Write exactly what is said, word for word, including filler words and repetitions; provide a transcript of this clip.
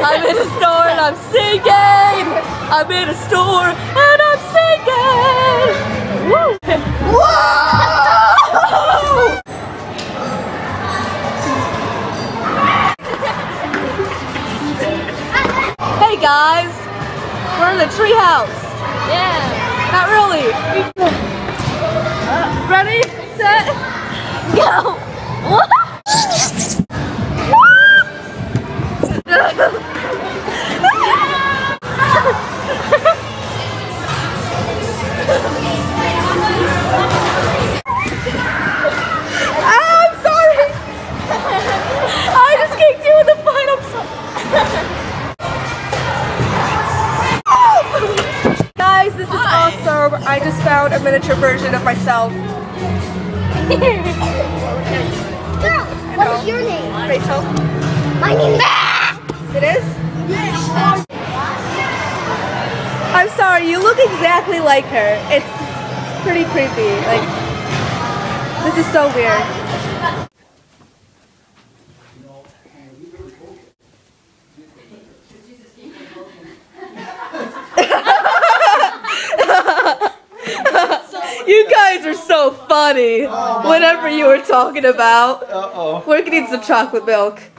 I'm in a store and I'm singing. I'm in a store and I'm singing. Woo! Whoa! Hey guys, we're in the treehouse. Yeah. Not really. Uh, ready, set, go. What? I'm sorry. I just kicked you in the fight. I'm sorry. Guys, this is awesome. I just found a miniature version of myself. Girl, what is your name? Rachel. My name is... It is? I'm sorry, you look exactly like her. It's pretty creepy. Like, this is so weird. You guys are so funny. Whatever you were talking about. Uh-oh. We're gonna need some chocolate milk.